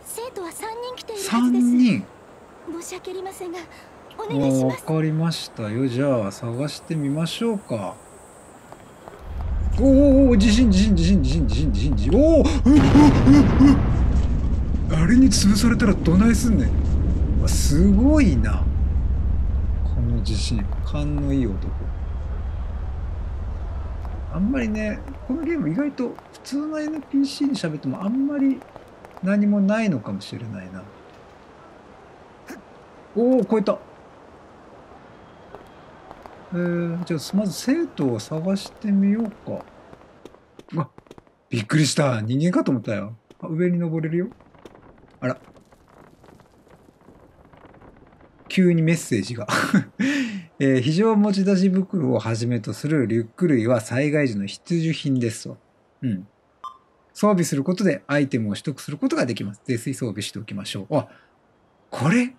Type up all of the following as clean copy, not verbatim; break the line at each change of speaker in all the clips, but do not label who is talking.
生徒は3人来ているはずです。
3人。
申し訳ありませんがお願いします。
わかりましたよ。じゃあ探してみましょうか。おお、地震。おお、あれに潰されたらどないすんねん。すごいな。この地震、勘のいい男。あんまりね、このゲーム意外と普通の NPC に喋ってもあんまり何もないのかもしれないな。おお、超えた。じゃあまず生徒を探してみようか。あ、びっくりした。人間かと思ったよ。あ、上に登れるよ。あら。急にメッセージが、非常持ち出し袋をはじめとするリュック類は災害時の必需品ですと。うん。装備することでアイテムを取得することができます。ぜひ装備しておきましょう。あ、これ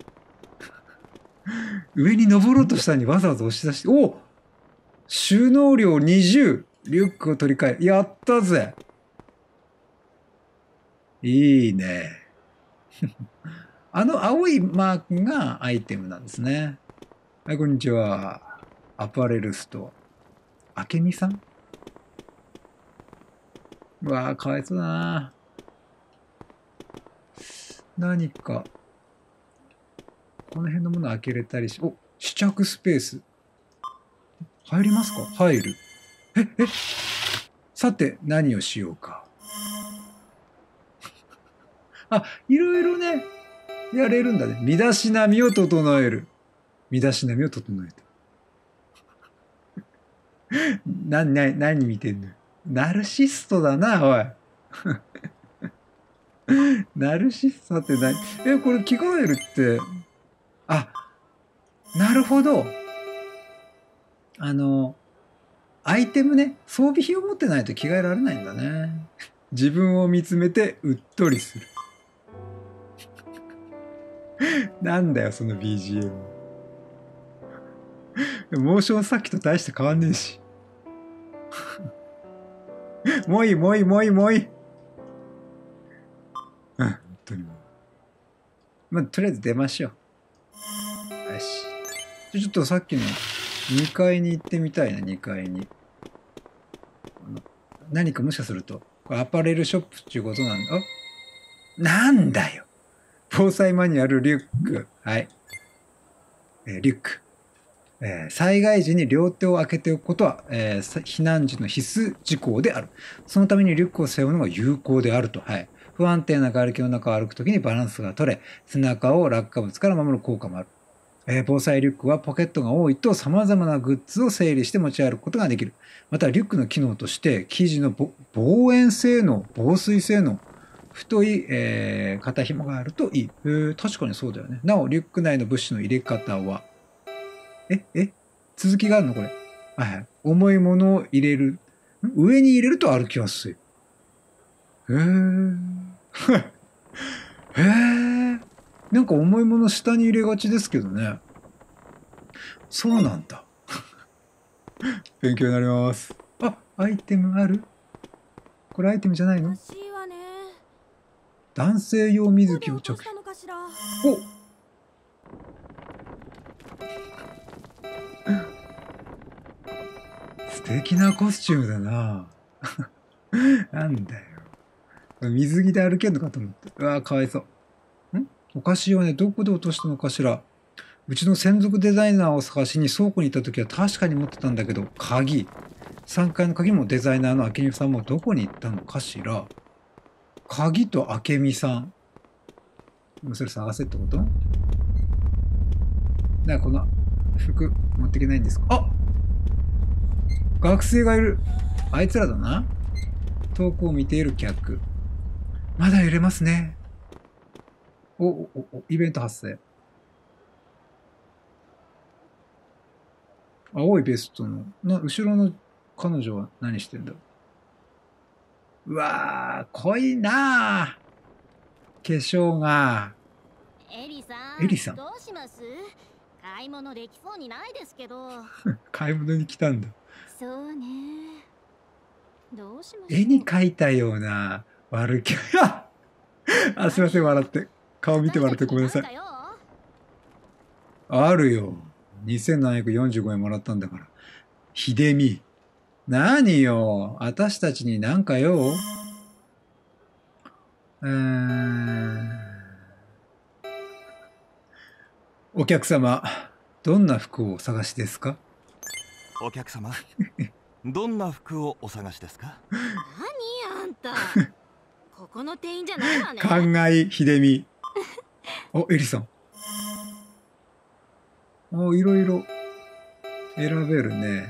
上に登ろうとしたのにわざわざ押し出して、お、収納量20、リュックを取り替え、やったぜ。いいね。あの青いマークがアイテムなんですね。はい、こんにちは。アパレルストア。あけみさん。うわぁ、かわいそうだな。何か、この辺のもの開けれたりし、お、試着スペース。入りますか？入る。さて、何をしようか。あ、いろいろね、やれるんだね。身だしなみを整える。身だしなみを整えて。何見てんの？ナルシストだな、おい。ナルシストって何？これ着替えるって、あ、なるほど。アイテムね、装備品を持ってないと着替えられないんだね。自分を見つめてうっとりする。なんだよ、その BGM。モーションさっきと大して変わんねえし。もういい。うん、本当にもう。まあ、とりあえず出ましょう。よし。ちょっとさっきの2階に行ってみたいな、2階に。何かもしかすると、アパレルショップっていうことなんだ。なんだよ。防災マニュアル、リュック。はい。リュック。災害時に両手を開けておくことは、避難時の必須事項である。そのためにリュックを背負うのが有効であると。はい。不安定な瓦礫の中を歩くときにバランスが取れ、背中を落下物から守る効果もある。防災リュックはポケットが多いと様々なグッズを整理して持ち歩くことができる。またリュックの機能として生地の防煙性能、防水性能、太い、肩紐があるといい。確かにそうだよね。なお、リュック内の物資の入れ方は、続きがあるのこれ。はい。重いものを入れる。上に入れると歩きやすい。へー。へー。なんか重いもの下に入れがちですけどね。そうなんだ。勉強になります。あ、アイテムある？これアイテムじゃないの？男性用水着を着用。お！素敵なコスチュームだな。なんだよ。水着で歩けんのかと思って。うわぁ、かわいそう。お菓子をね、どこで落としたのかしら。うちの専属デザイナーを探しに倉庫に行った時は確かに持ってたんだけど、鍵。3階の鍵もデザイナーの明美さんもどこに行ったのかしら。鍵と明美さん。それ探せってこと？だからこの服持っていけないんですか？あ！学生がいる。あいつらだな。遠くを見ている客。まだ揺れますね。イベント発生。青いベストの、後ろの彼女は何してんだろう。うわー、濃いなー。化粧が。
エリさん。
エリさん。
どうします？買い物できそうにないですけど。
買い物に来たんだ。
そうね。どうしましょう。
絵に描いたような悪気。 あ、すいません、笑って。顔見て笑ってごめんなさい。あるよ。2745円もらったんだから。秀美。何よ。私たちになんかよ。お客様、どんな服をお探しですか？
お客様、どんな服をお探しですか？
何あんた。ここの店員じゃないわね。
考え秀美。お、エリさん。お、いろいろ選べるね。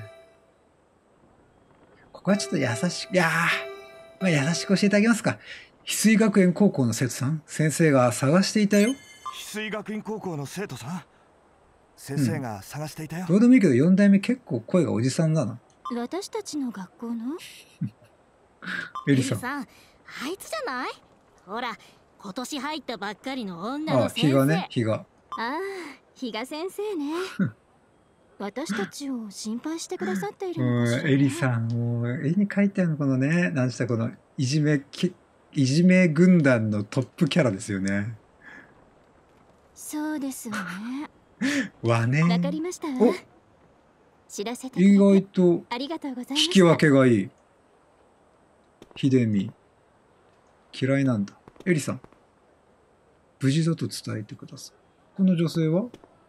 ここはちょっと優しく、いやー、まあ、優しく教えてあげますか。翡翠学園高校の生徒さん、先生が探していたよ。
翡翠学院高校の生徒さん、先生が探していたよ。
どうでもいいけど、4代目結構声がおじさんだな。
私たちの学校の
エリさん。
あいつじゃない？ほら、今年入ったばっかりの女
あ、
の先生。
比嘉ね、比嘉。
ああ、比嘉先生ね。私たちを心配してくださっているのかしらね。
エリさん、もう絵に描いてあるのこのね、なんしたこのいじめ軍団のトップキャラですよね。
そうですわね。
わね。
わかりましたわ。
お、
知らせてく
意
れ
外
て
と
ありがとうございま
引
した。
き分けがいい。秀美。嫌いなんだ。エリさん。無事だと伝えてください。この女性は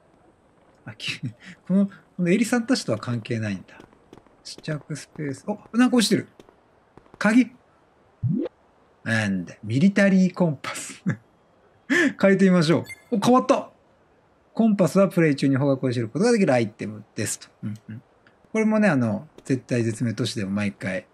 このエリさんたちとは関係ないんだ。試着スペース。お、なんか落ちてる。鍵。なんだ。ミリタリーコンパス。変えてみましょう。お、変わった。コンパスはプレイ中に方角を知ることができるアイテムですと。これもね、絶対絶命都市でも毎回、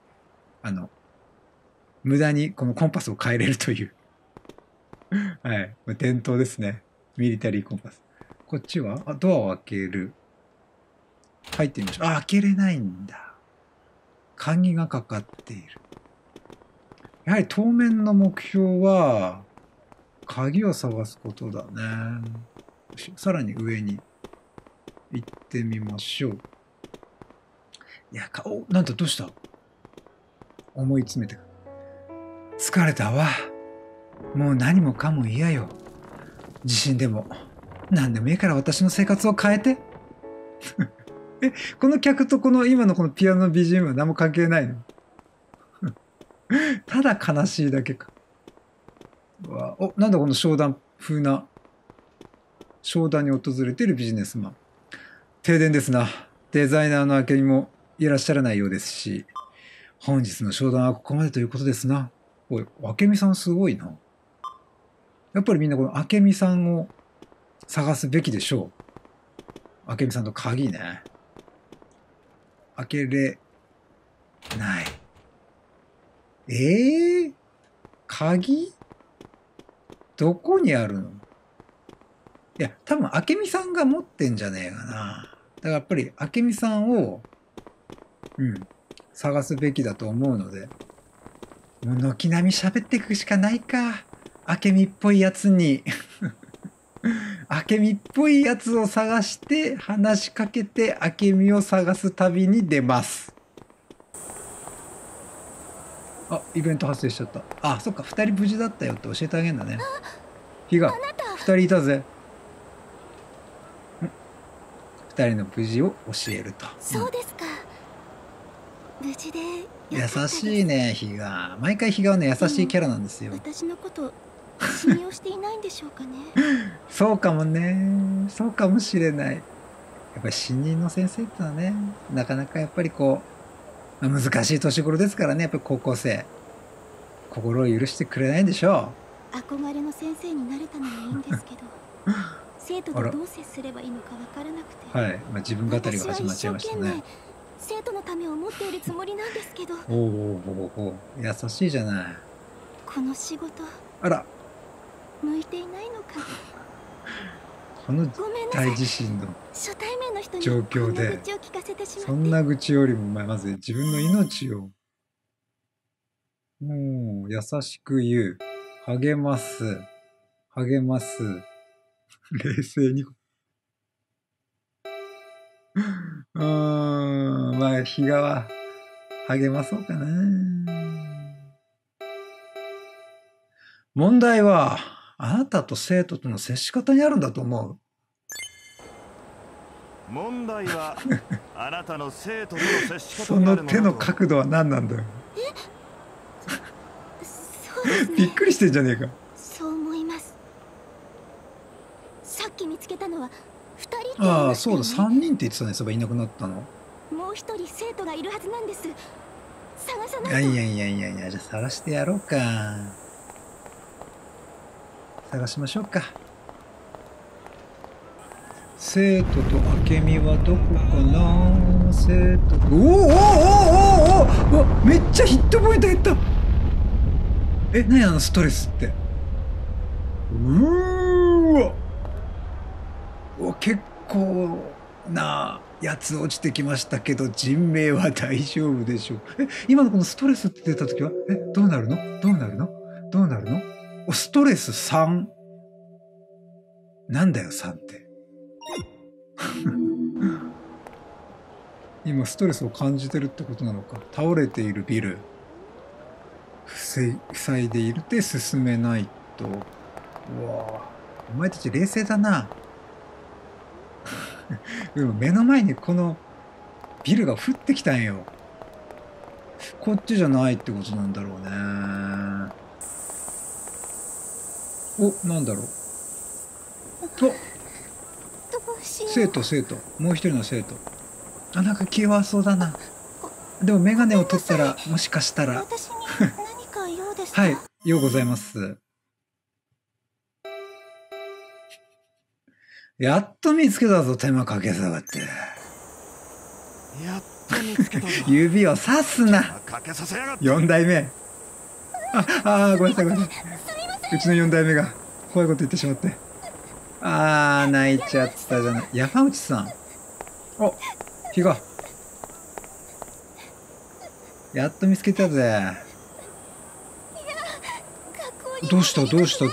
無駄にこのコンパスを変えれるという。はい。伝統ですね。ミリタリーコンパス。こっちはドアを開ける。入ってみましょう。開けれないんだ。鍵がかかっている。やはり当面の目標は、鍵を探すことだね。さらに上に行ってみましょう。いや、なんとどうした？思い詰めて。疲れたわ。もう何もかも嫌よ。地震でも何でもいいから私の生活を変えて。この客とこの今のこのピアノの BGM は何も関係ないの？ただ悲しいだけか。お、なんだこの商談風な。商談に訪れているビジネスマン。停電ですな。デザイナーの明美もいらっしゃらないようですし、本日の商談はここまでということですな。おい、明美さんすごいな。やっぱりみんなこの明美さんを探すべきでしょう。明美さんと鍵ね。開けれない。鍵どこにあるの？いや、多分明美さんが持ってんじゃねえかな。だからやっぱり明美さんを、探すべきだと思うので、もう軒並み喋っていくしかないか。明美っぽいやつに。明美っぽいやつを探して話しかけて明美を探す旅に出ます。あ、イベント発生しちゃった。あ、そっか、2人無事だったよって教えてあげるんだね。日が2人いたぜ。2人の無事を教えると。
そうですか。無事で
優しいね、日が。毎回日がはね、優しいキャラなんですよ。
私のこと信用していないんでしょうかね。
そうかもね。そうかもしれない。やっぱり新任の先生ってのはね、なかなかやっぱりこう、難しい年頃ですからね、やっぱり高校生。心を許してくれないんでしょ
う。憧れの先生になれたのはいいんですけど、生徒とどう接すればいいのかわからなくて。
はい、自分語りが始まっちゃいましたね。
生徒のためを思っているつもりなんですけど。
お、優しいじゃない。
この仕事、
あら、
向いていないのか。
この大地震の状況で、そんな愚痴よりもまず自分の命をもう優しく言う、励ます、冷静に。まあ日が励まそうかな。 問題は、あなたと生徒との接し方にあるんだと思う。
問題はあなたの生徒との接し方
その手の
にあるのだと。
角度は何なんだよ。
そうですね。
びっくりしてんじゃねえか。
そう思います。さっき見つけたのは2人って言い
ああ、
ました
そうだ、
よね。
3人って言ってたね、そういえばいなくなったの。
もう一人生徒がいるはずなんです。探さ
い
ないと。
やいやいやいやいや、じゃあ探してやろうか。探しましょうか。生徒と明美はどこかな。生徒と、おおおおおおおお、めっちゃヒットポイント減った。え、何あのストレスって。わ、結構なやつ落ちてきましたけど、人命は大丈夫でしょう。今のこのストレスって出た時は、どうなるのどうなるのどうなるの。お、ストレス3。なんだよ、3って。今ストレスを感じてるってことなのか。倒れているビル。塞いでいるで進めないと。うわ、お前たち冷静だな。でも目の前にこのビルが降ってきたんよ。こっちじゃないってことなんだろうね。お、なんだろう。お、生徒。もう一人の生徒。あ、なんか気弱そうだな。でもメガネを取ったら、もしかしたら。
私に何か用ですか？
はい、ようございます。やっと見つけたぞ、手間かけさがって。
やっと見つけたぞ。
指をさすな。
かけさせやがって。
4代目。ごめんなさい、ごめんなさい。うちの4代目が怖いこと言ってしまって。泣いちゃったじゃない。山内さん。お、比嘉。やっと見つけたぜ。どうした
比嘉先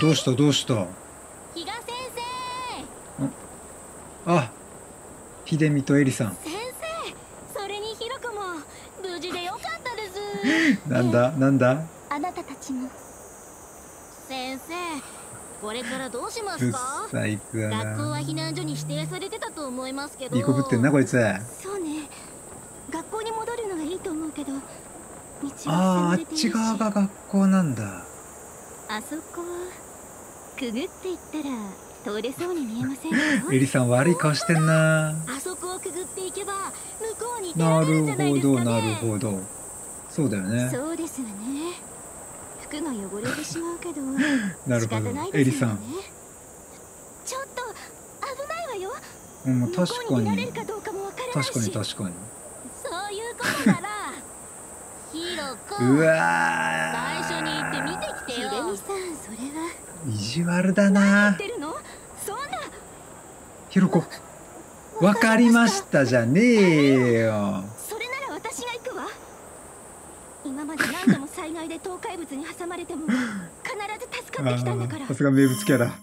あ、秀美とエリさん。
生、それにひろこも無事でよかったです。
なんだ
あなたたちも。先生、これからどうしますか？
最高だな。
学校は避難所に指定されてたと思いますけど。
いいこぶってんなこいつ。
そうね。学校に戻るのがいいと思うけど、道は塞
あ
がれているし。
っち側が学校なんだ。
あそこくぐっていったら通れそうに見えませんか？
エリさん悪い顔してんな。
あそこをくぐっていけば向こうに出
な
られるんじ
る
ゃない
ほど、
ですかね。
なるほど。そうだよね。
そうですわね。服が汚れてしまうけど
なる
仕
ほど
方ない。ですよね。
エリさん。
ちょっと危ないわよ。
確
向こう
かに
に出られるかどうかもわからないし。
確かに。
そういうことならヒロコ、
うわ
最初に行って見てきてよ。秀美さん、それは
ー、意地悪だ
言
な
っ。てるの？そんな。
ひろこ、わかりましたじゃねえよ。
それなら私が行くわ。今まで何度も災害で倒壊物に挟まれても必ず助かってきたんだから。
さすが名物キャラ。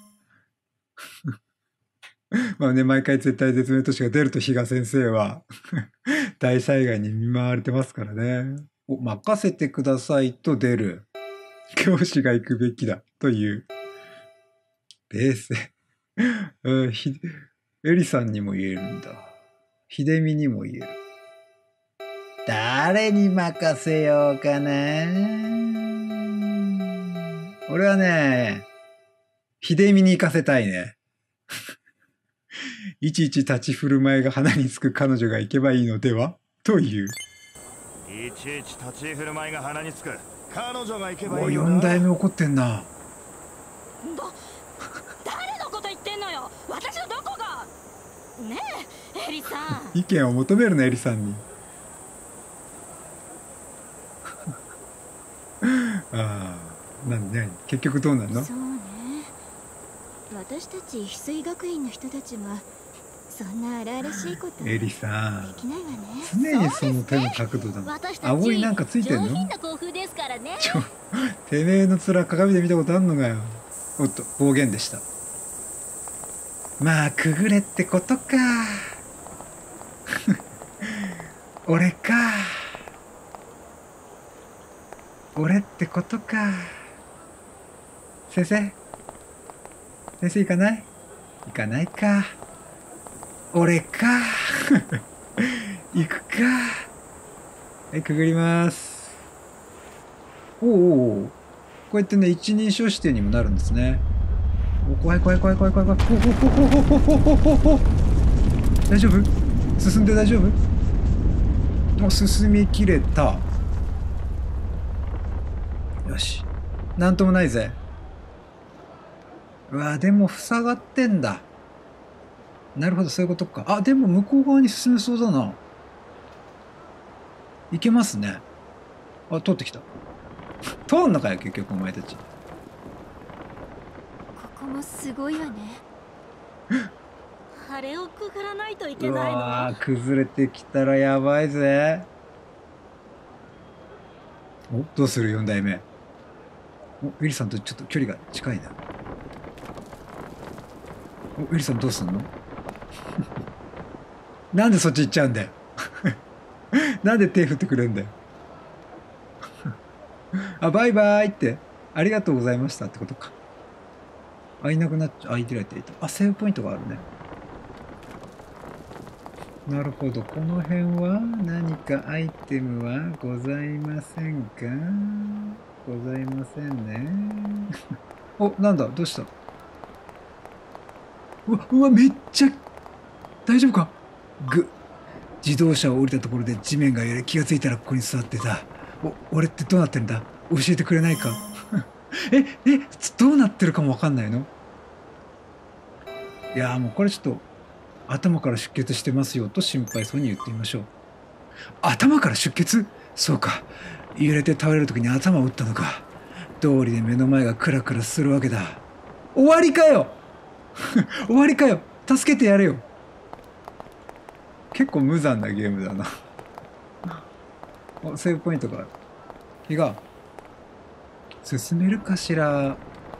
まあね、毎回絶対絶命都市が出ると比嘉先生は大災害に見舞われてますからね。任せてくださいと出る。教師が行くべきだという。冷静。エリさんにも言えるんだ。秀美にも言える。誰に任せようかな。俺はね、秀美に行かせたいね。いちいち立ち振る舞いが鼻につく彼女が行けばいいのではという。
いちいち立ち振る舞いが鼻につく彼女が行けばいい
お、
よな。
4代目怒ってんな。
誰のこと言ってんのよ。私のどこが。ねえ、エリさん。
意見を求めるな、エリさんに。何結局どうなの？
そうね。私たち翡翠学院の人たちはそんな荒々しいこと
エリさん、
できないわね。
常にその手の角度だもん。顎になんかついてんの？
上品な校風ですからね。
てめえの面鏡で見たことあんのかよ。おっと、暴言でした。まあ、くぐれってことか。俺か。俺ってことか。 先生先生行かない？行かないか。俺か。行くか。はい、くぐります。おうおうおう。こうやってね、一人称指定にもなるんですね。お、怖い怖い怖い怖い怖い怖い。ほほほほほほほほほ。大丈夫？進んで大丈夫？お、進みきれた。よし。なんともないぜ。うわ、でも塞がってんだ。なるほど、そういうことか。あ、でも向こう側に進めそうだな。いけますね。あ、通ってきた。通んのかよ、結局お前たち。
ここもすごいわね。あれをくぐらないといけ
う
ないの？
わー、崩れてきたらやばいぜ。お、どうする4代目。お、ウィリさんとちょっと距離が近いな。お、ウィリさんどうすんの？なんでそっち行っちゃうんだよ。なんで手振ってくれるんだよ。あ、バイバイって、ありがとうございましたってことか。あ、いなくなっちゃう。あ、いてられていた。あ、セーブポイントがあるね。なるほど。この辺は何かアイテムはございませんか？ございませんね。お、なんだ？どうした？うわ、めっちゃ、大丈夫か？自動車を降りたところで地面が揺れ、気がついたらここに座ってた。俺ってどうなってるんだ？教えてくれないか？どうなってるかもわかんないの？いやーもうこれちょっと頭から出血してますよと心配そうに言ってみましょう。頭から出血？そうか。揺れて倒れる時に頭を打ったのか。道理で目の前がクラクラするわけだ。終わりかよ。終わりかよ。助けてやれよ。結構無残なゲームだな。お、セーブポイントがある。日が進めるかしら。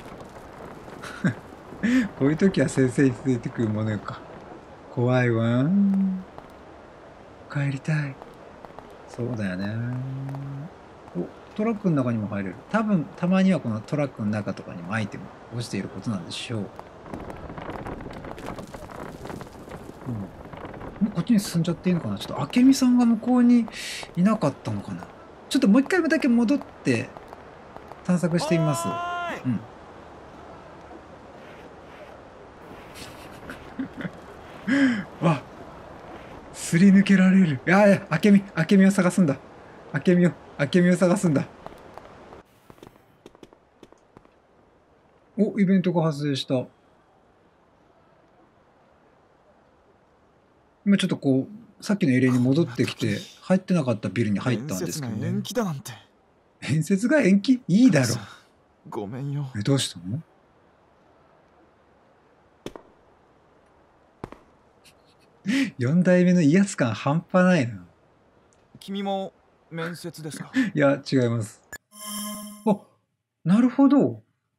こういう時は先生についてくるものよか。怖いわ。帰りたい。そうだよね。お、トラックの中にも入れる。多分、たまにはこのトラックの中とかにもアイテムが落ちていることなんでしょう。うん。こっちに進んじゃっていいのかな？ちょっと明美さんが向こうにいなかったのかな？ちょっともう一回だけ戻って探索してみます。うん。わ、すり抜けられる。いやいや、明美を探すんだ。明美を探すんだ。お、イベントが発生した。今ちょっとこう、さっきのエリアに戻ってきて、入ってなかったビルに入ったんですけどね。
延期だなんて。
面接が延期？いいだろ。
ごめんよ。
どうしたの？4代目の威圧感半端ないな。
君も面接ですか？
いや、違います。あ、なるほど。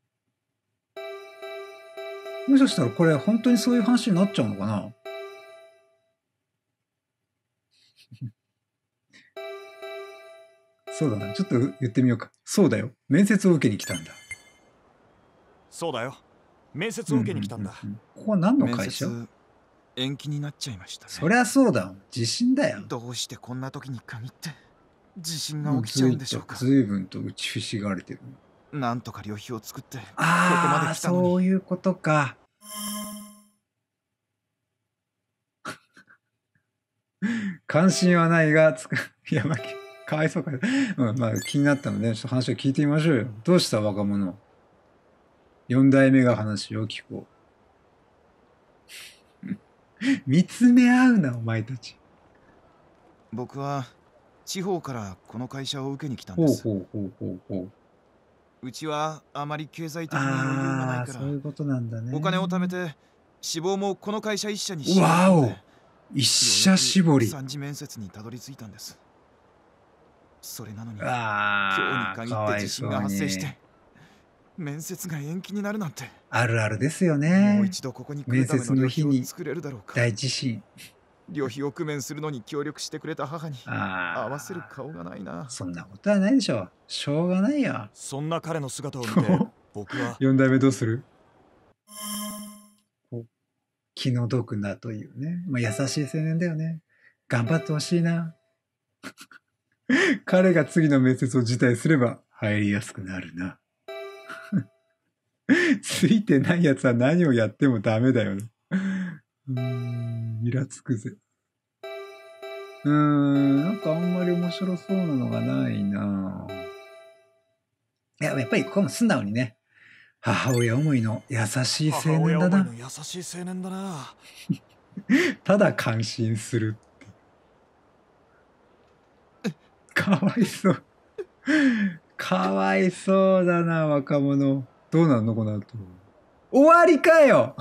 もしかしたらこれ本当にそういう話になっちゃうのかな？そうだな。ちょっと言ってみようか。そうだよ。面接を受けに来たんだ。
そうだよ。面接を受けに来たんだ。
ここは何の会社？
延期になっちゃいましたね。
そりゃそうだ。地震だよ。
どうしてこんな時に限って地震が起きちゃうんでしょうか。
随分と打ちひしがれてる。
なんとか旅費を作ってここ
ああ、
まで来たのに。
そういうことか。関心はないがいや、まあ、かわいそうか。うん、まあ気になったので、ちょっと話を聞いてみましょうよ。どうした若者。4代目が話を聞こう。見つめ合うな、お前たち。
僕は地方からこの会社を受けに来たんです。
ほう。
うちはあまり経済的に余裕がないから、
そういうことなんだね。
お金を貯めて志望もこの会社一社にしようと
わお、
思って
一社絞り。
三次面接にたどり着いたんです。それなのに今
今
日に限って地震が発生して面接が延期になるなんて。
あるあるですよね。
もう一度ここに来るための旅費を作れるだろうか。
大地震。
旅費を工面するのに協力してくれた母に合わせる顔がないな。
そんなことはないでしょう。しょうがないよ。
そんな彼の姿を見て
僕は
4代目どうする？気の毒なというね。まあ、優しい青年だよね。頑張ってほしいな。彼が次の面接を辞退すれば入りやすくなるな。ついてないやつは何をやってもダメだよな。イラつくぜ。なんかあんまり面白そうなのがないな。いや、やっぱりここも素直にね、母親思いの優しい青
母
年だな。
親思いの優しい青年だな。
ただ感心するって。かわいそう。かわいそうだな、若者。どうなんのこの後。終わりかよ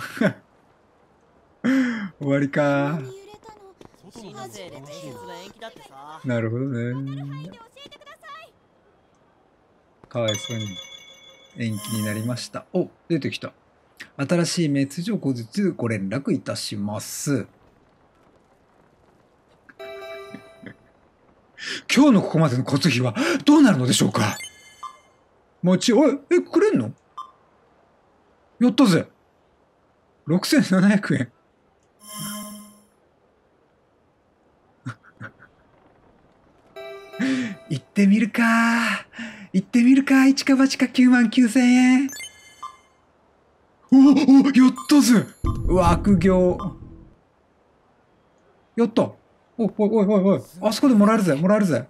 終わりか。なるほどね。かわいそうに延期になりました。お、出てきた。新しいメッセージを後日ご連絡いたします。今日のここまでの交通費はどうなるのでしょうか？おい、くれんの？やったぜ。6700円。行ってみるか。一か八か99000円。やったぜ。悪行。やった。おい。あそこでもらえるぜ。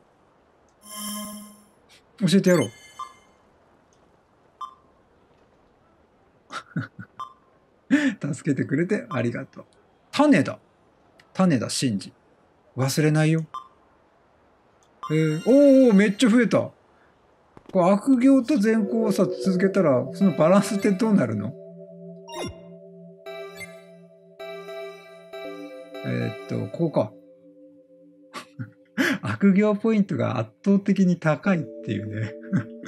教えてやろう。助けてくれてありがとう。種田真治。忘れないよ。めっちゃ増えた。これ悪行と善行をさ、続けたら、そのバランスってどうなるの？ここか。悪行ポイントが圧倒的に高いっていうね。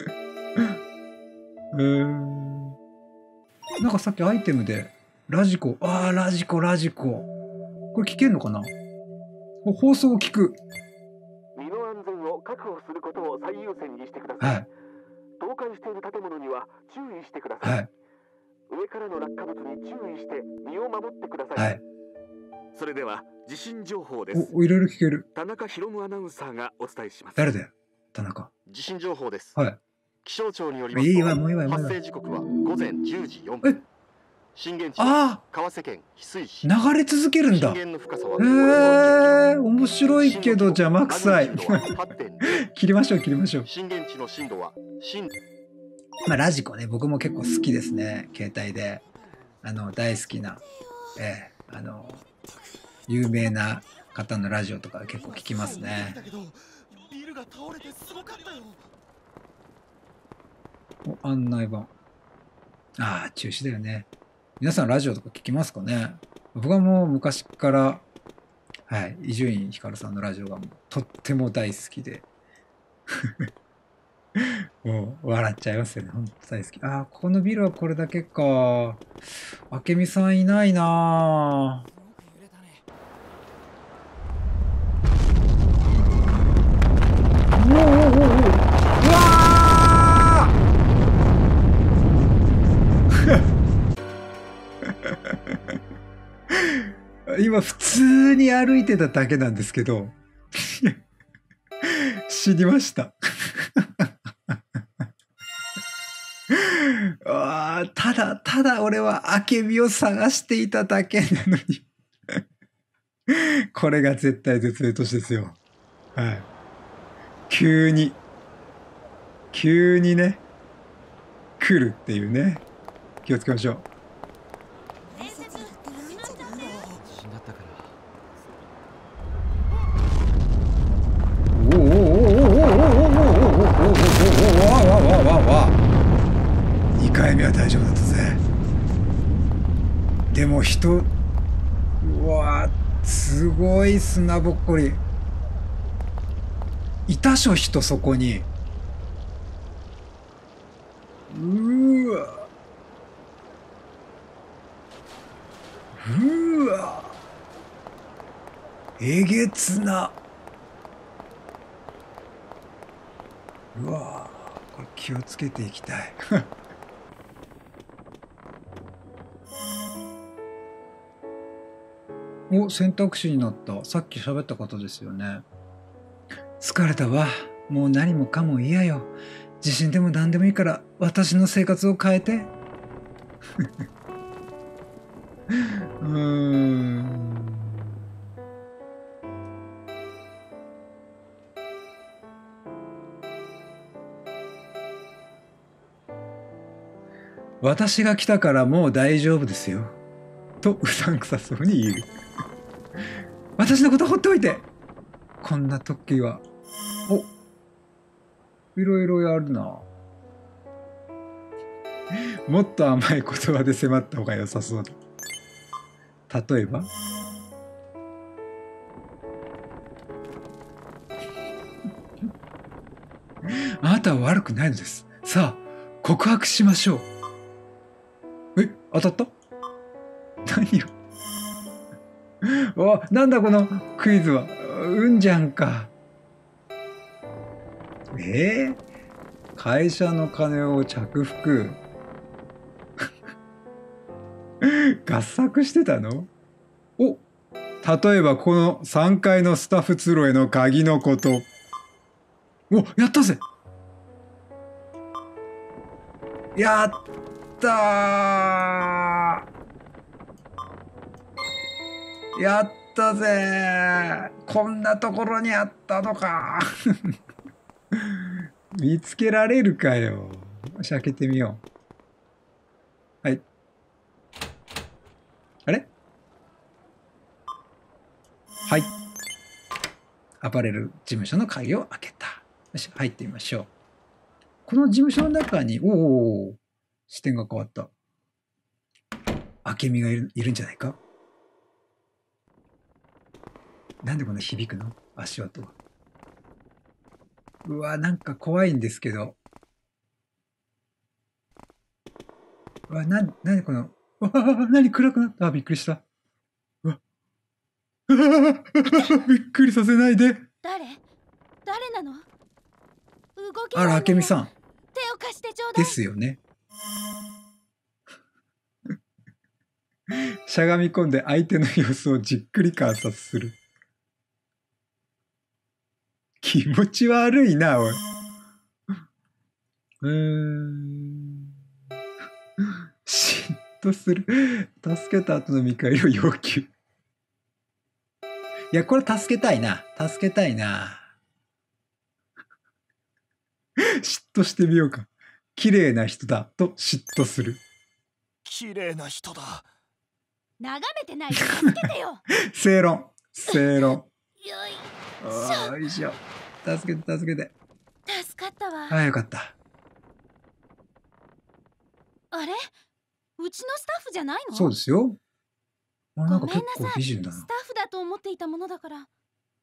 なんかさっきアイテムで、ラジコ。ラジコ。これ聞けんのかな？放送を聞く。
身の安全を確保することを最優先にしてください。
はい。
倒壊している建物には注意してください。
はい。
上からの落下物に注意して身を守ってください。
はい。
それでは地震情報です。
いろいろ聞ける。
田中宏アナウンサーがお伝えします。
誰だよ、田中。
地震情報です。
はい。
気象庁によりますと、
もういいわ。
発生時刻は午前10時4分。震源地は川瀬県翡翠市。
流れ続けるんだ。
震源の深さは
面白いけど邪魔くさい。切りましょう。
震源地の震度は
ラジコね、僕も結構好きですね。携帯で大好きな、有名な方のラジオとか結構聞きますね。案内板。中止だよね。皆さんラジオとか聞きますかね？僕はもう昔から、伊集院光さんのラジオがとっても大好きでもう笑っちゃいますよね。本当大好き。ここのビルはこれだけか。明美さんいないなぁ。うわ今普通に歩いてただけなんですけど死にましたただ俺は明美を探していただけなのにこれが絶対絶命都市ですよ。急にね来るっていうね。気をつけましょう。2回目は大丈夫だったぜ。でもすごい砂ぼっこり。いたしょ人そこに。えげつな。これ気をつけていきたいお、選択肢になった。さっき喋った方ですよね。疲れたわ。もう何もかも嫌よ。地震でも何でもいいから私の生活を変えて。私が来たからもう大丈夫ですよ。とうさんくさそうに言う。私のこと放っておいて。こんな時は。お、いろいろやるな。もっと甘い言葉で迫った方が良さそうだ。例えばあなたは悪くないのです。さあ、告白しましょう。え、当たった？何よ。お、なんだこのクイズは。うんじゃんか。会社の金を着服。合作してたの？お、例えばこの3階のスタッフ通路への鍵のこと。お、やったぜ。やったー。やったぜ。こんなところにあったのか。見つけられるかよ。よし、開けてみよう。はい。あれ？はい。アパレル事務所の鍵を開けた。よし、入ってみましょう。この事務所の中に、おお、視点が変わった。明美がいるんじゃないか？なんでこんな響くの？足音は。うわ、なんか怖いんですけど。うわ、なんでこの、うわ、何暗くなった？あ、びっくりした。うわ。びっくりさせないで。
誰なの？動け
あら、明美さん。
手を貸してちょうだい。
ですよね。しゃがみ込んで相手の様子をじっくり観察する。気持ち悪いな、おい。嫉妬する。助けた後の見返りを要求。いや、これ助けたいな。助けたいな。嫉妬してみようか。綺麗な人だと嫉妬する。
綺麗な人だ。
眺めてないで助けてよ。
正論。正論。
よ
いしょ。助けて、助けて。
助かったわ。
ああ、よかった。
あれ？うちのスタッフじゃないの？
そうですよ。なんか結構
ごめんなさい。
美人だな。
スタッフだと思っていたものだから。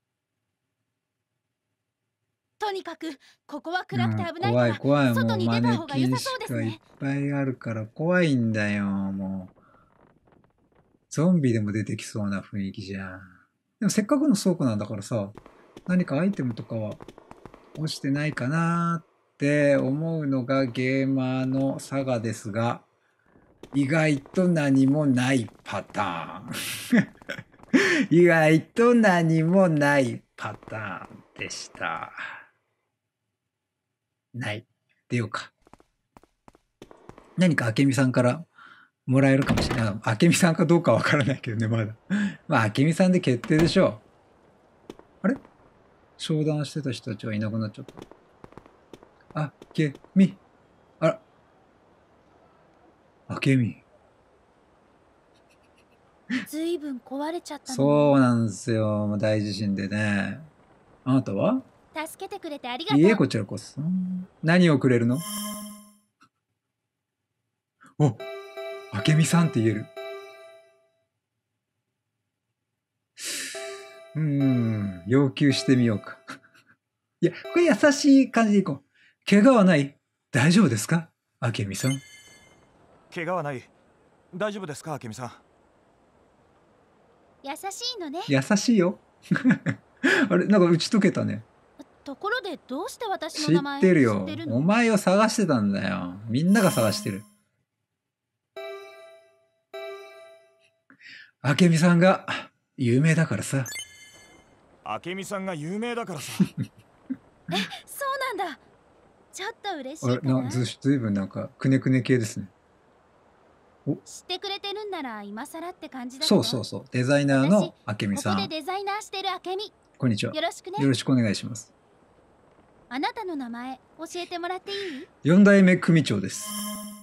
とにかくここは暗くて危ないから、
怖い。
外に出た方が良さ
もうマネキンしかいっ
そうですね。
ぱいあるから怖いんだよ。もうゾンビでも出てきそうな雰囲気じゃん。でもせっかくの倉庫なんだからさ、何かアイテムとかは落ちてないかなって思うのがゲーマーの差がですが、意外と何もないパターン。意外と何もないパターンでした。ない。出ようか。何か明美さんからもらえるかもしれない。明美さんかどうかわからないけどね、まだ。まあ、明美さんで決定でしょう。あれ？商談してた人たちはいなくなっちゃった。明美。あら。明美。
ずいぶん壊れちゃったの。
そうなんですよ。もう大地震でね。あなたは？
助けてくれてありがとう。
いいえ、こちらこそ。何をくれるの？お、明美さんって言える。要求してみようか。いや、これ優しい感じでいこう。怪我はない？大丈夫ですか？明美さん。
怪我はない。大丈夫ですか、明美さん。
優しいのね。
優しいよ。あれ、なんか打ち解けたね。
ところでどうして私の
知
名前
ってるよ。
の？
お前を探してたんだよ。みんなが探してる。明美さんが有名だからさ。
明美さんが有名だからさ。
そうなんだ。ちょっと嬉しいかな。
ずいぶんなんかくねくね系ですね。
知ってくれてるんなら今更って感じだけど。
そうそうそう。デザイナーの明美さん。
ここでデザイナーしてる明美。
こんにちは。
よろしくね。
よろしくお願いします。
あなたの名前教えてもらっていい
？4代目組長です。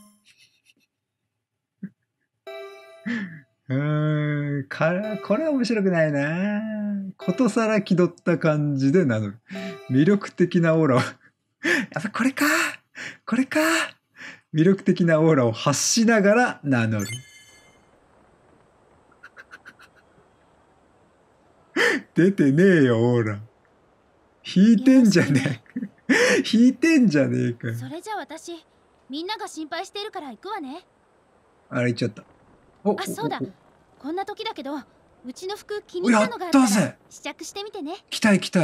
これは面白くないな。ことさら気取った感じで名乗る。魅力的なオーラをやっぱこれか魅力的なオーラを発しながら名乗る。出てねえよオーラ。引いてんじゃねえ引いてんじゃねえか。
それじゃあ私みんなが心配してるから行くわね。
あれ言っちゃった。
あ、そうだ。こんな時だけどうちの服気に入ったのがあるから試着してみてね。
着たい。じゃ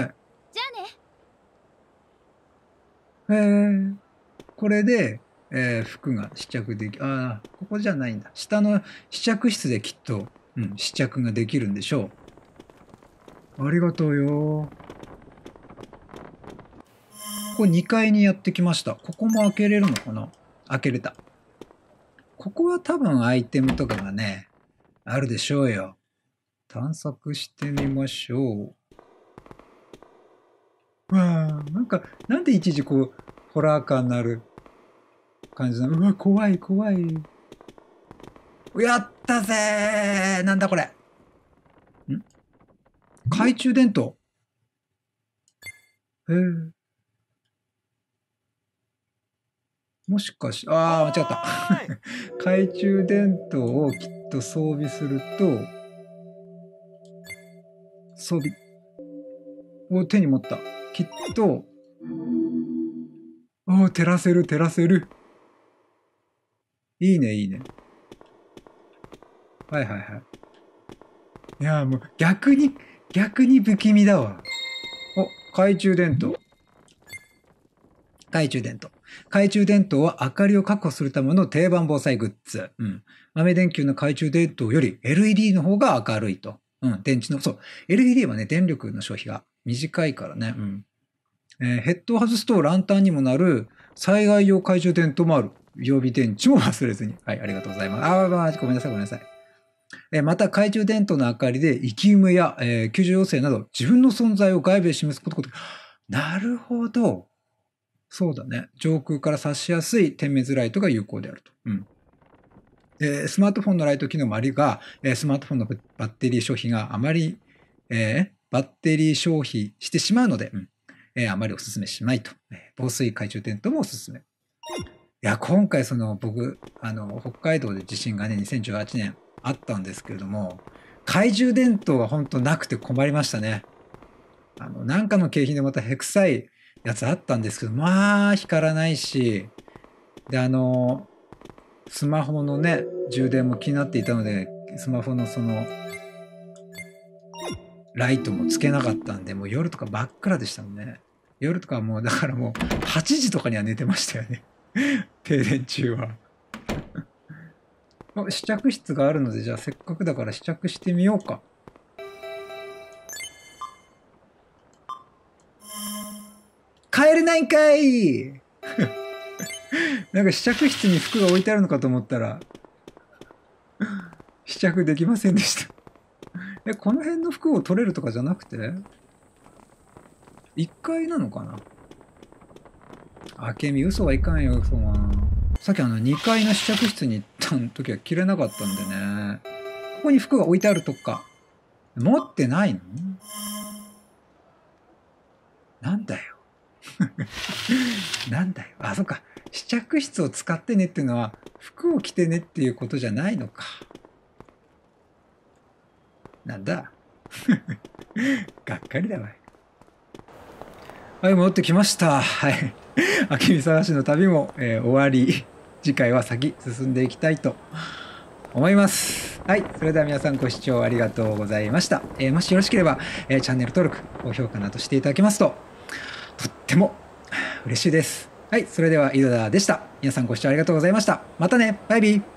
あね。
これで、服が試着でき、ここじゃないんだ。下の試着室できっと、試着ができるんでしょう。ありがとうよ。ここ2階にやってきました。ここも開けれるのかな？開けれた。ここは多分アイテムとかがね、あるでしょうよ。探索してみましょう。なんでいちいちこう、ホラー感になる感じなの？うわ、怖い。やったぜー！なんだこれ。懐中電灯。もしかし、間違った。懐中電灯をきっと装備すると、装備を手に持った。きっと、照らせる。いいね。はい。いや、もう逆に不気味だわ。懐中電灯。懐中電灯は明かりを確保するための定番防災グッズ。豆電球の懐中電灯より LED の方が明るいと。電池の、LED はね、電力の消費が短いからね。ヘッドを外すとランタンにもなる災害用懐中電灯もある。予備電池も忘れずに。はい、ありがとうございます。ごめんなさい。また懐中電灯の明かりで生き埋めや、救助要請など自分の存在を外部へ示すこと。なるほど。そうだね。上空から差しやすい点滅ライトが有効であると。スマートフォンのライト機能もありが、スマートフォンのバッテリー消費があまり、バッテリー消費してしまうので、あまりお勧めしないと。防水懐中電灯もおすすめ。いや、今回僕、北海道で地震がね、2018年あったんですけれども、懐中電灯が本当なくて困りましたね。なんかの景品でまたヘクサいやつあったんですけど、光らないし、で、スマホのね、充電も気になっていたので、スマホのライトもつけなかったんで、もう夜とか真っ暗でしたもんね。夜とかもう、だからもう8時とかには寝てましたよね。停電中は。試着室があるので、じゃあせっかくだから試着してみようか。帰れないんかいなんか試着室に服が置いてあるのかと思ったら、試着できませんでした。この辺の服を取れるとかじゃなくて ?1 階なのかな？明美、嘘はいかんよ、嘘は。さっき2階の試着室に行った時は着れなかったんでね。ここに服が置いてあるとか。持ってないの？なんだよ。なんだよ。そっか。試着室を使ってねっていうのは、服を着てねっていうことじゃないのか。なんだ。がっかりだわい。はい、戻ってきました。はい。明美探しの旅も、終わり。次回は先進んでいきたいと思います。はい。それでは皆さんご視聴ありがとうございました。もしよろしければ、チャンネル登録、高評価などしていただけますと、とっても嬉しいです。はい。それでは、井戸田でした。皆さんご視聴ありがとうございました。またね。バイビー。